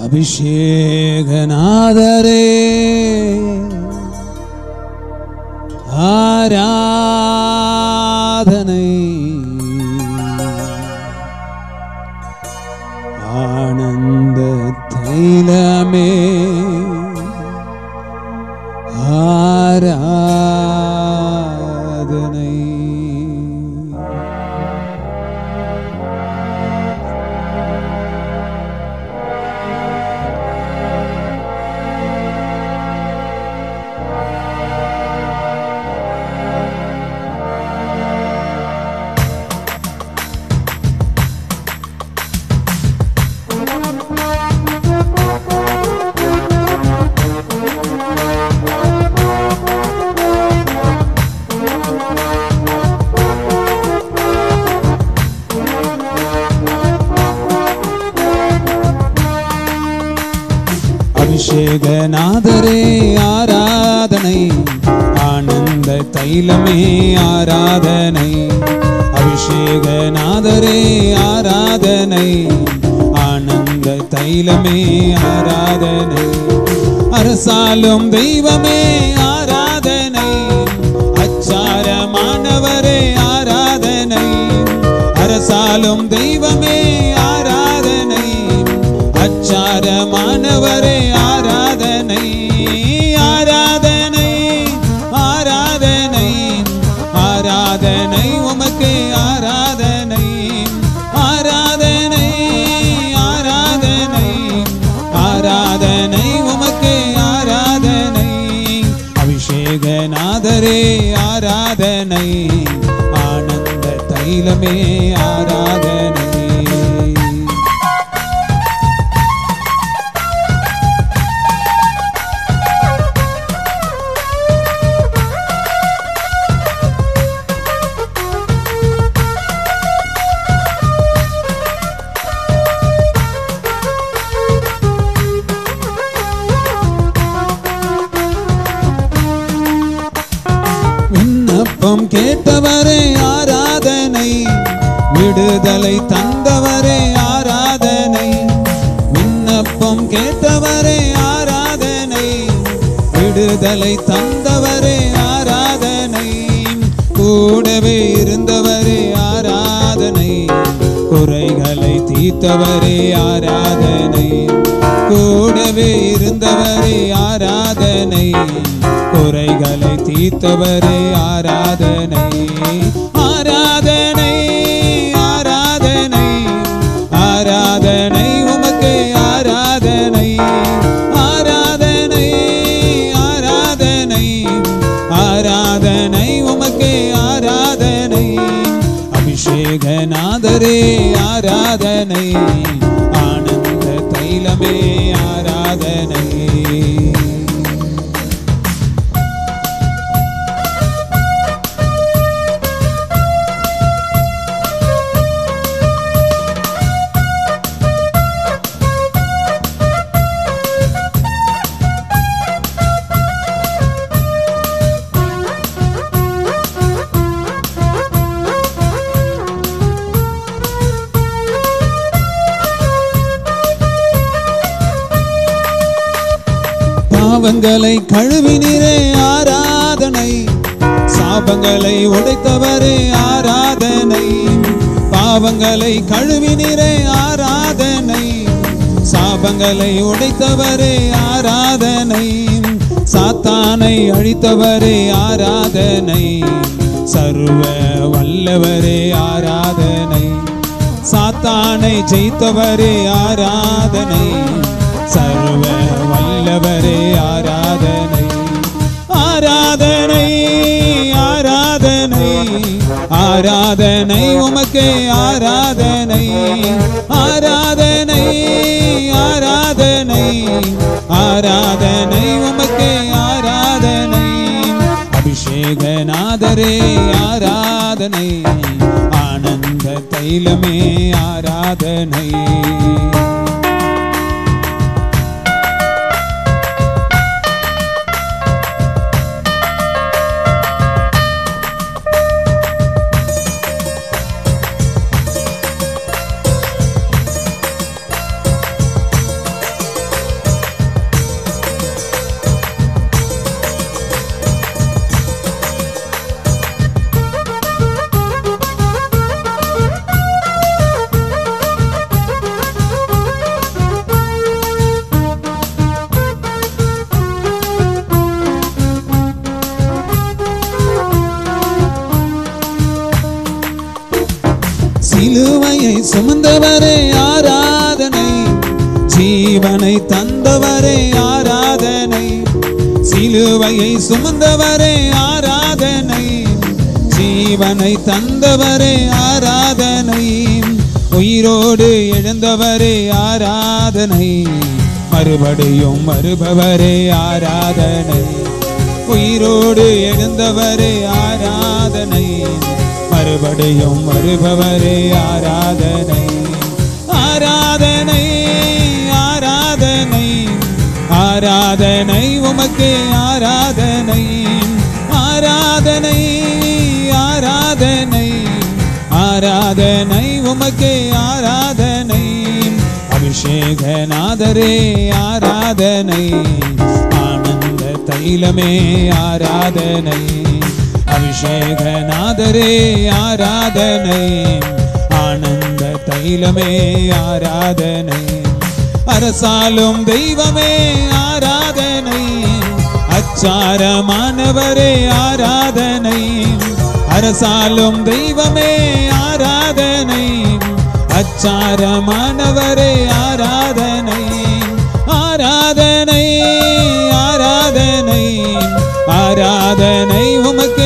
அபிஷேகநாதரே ஆராதனை ஆனந்த தைலமே ஆராதனை அபிஷேகநாதரே ஆராதனை ஆனந்த தைலமே ஆராதனை அபிஷேகநாதரே ஆராதனை ஆனந்த தைலமே ஆராதனை அரசாலும் தெய்வமே ஆராதனை அச்சாரமானவரே ஆராதனை அரசாலும் தெய்வமே ஆராதனை அச்சாரமானவரே ஆராதனை ஆராதனை ஆராதனை ஆராதனை உமக்கே ஆராதனை ஆராதனை ஆராதனை ஆராதனை உமக்கே ஆராதனை அபிஷேகநாதரே ஆராதனை ஆனந்த தைலமே ஆராதனை கேட்டவரே ஆராதனை விடுதலை தந்தவரே ஆராதனை விண்ணப்பம் கேட்டவரே ஆராதனை விடுதலை தந்தவரே ஆராதனை கூடவே இருந்தவரே ஆராதனை குறைகளை தீர்த்தவரே ஆராதனை கூடவே இருந்தவரே ஆராதனை குறைகளை தீர்த்தவரே ஆராதனை ஆராதனை ஆராதனை ஆராதனை உமக்கே ஆராதனை ஆராதனை ஆராதனை ஆராதனை உமக்கே ஆராதனை அபிஷேகநாதரே ஆராதனை ஆனந்த தைலமே ஆராதனை பாவங்களை கழுவினீரே ஆராதனை சாபங்களை உடைத்தவரே ஆராதனை பாவங்களை கழுவினீரே ஆராதனை சாபங்களை உடைத்தவரே ஆராதனை சாத்தானை அழித்தவரே ஆராதனை சர்வ வல்லவரே ஆராதனை சாத்தானை ஜெயித்தவரே ஆராதனை சர்வ வல்லவரே ஆராதனை ஆராதனை ஆராதனை ஆராதனை உமக்கே ஆராதனை ஆராதனை ஆராதனை ஆராதனை உமக்கே ஆராதனை அபிஷேகநாதரே ஆராதனை ஆனந்த தைலமே ஆராதனை சிலுவையை சுமந்தவரே ஆராதனை, ஜீவனை தந்தவரே ஆராதனை. சிலுவையை சுமந்தவரே ஆராதனை, ஜீவனை தந்தவரே ஆராதனை. உயிரோடு எழுந்தவரே ஆராதனை, மறுபடியும் வருபவரே ஆராதனை. உயிரோடு எழுந்தவரே ஆராதனை, மறுபடியும் வருபவரே ஆராதனை. ஆராதனை ஆராதனை ஆராதனை உமக்கே ஆராதனை. ஆராதனை ஆராதனை ஆராதனை உமக்கே ஆராதனை. அபிஷேக நாதரே ஆராதனை, ஆனந்த தைலமே ஆராதனை. அபிஷேக நாதரே ஆராதனை, ஆனந்த தைலமே ஆராதனை. அரசாலும் தெய்வமே ஆராதனை, அச்சாரமானவரே ஆராதனை. அரசாலும் தெய்வமே ஆராதனை, அச்சாரமானவரே ஆராதனை. ஆராதனை ஆராதனை ஆராதனை உமக்கே